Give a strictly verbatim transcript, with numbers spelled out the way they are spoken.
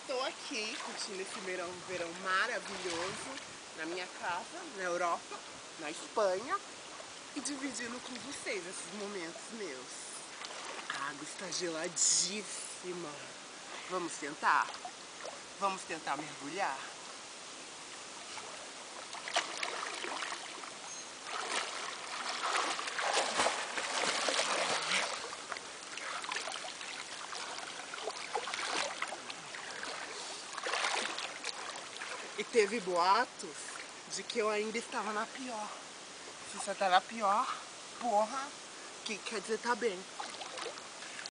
Estou aqui curtindo esse verão, verão maravilhoso na minha casa, na Europa, na Espanha, e dividindo com vocês esses momentos meus. A água está geladíssima. Vamos tentar? Vamos tentar mergulhar? E teve boatos de que eu ainda estava na pior. Se você tá na pior, porra, que quer dizer tá bem.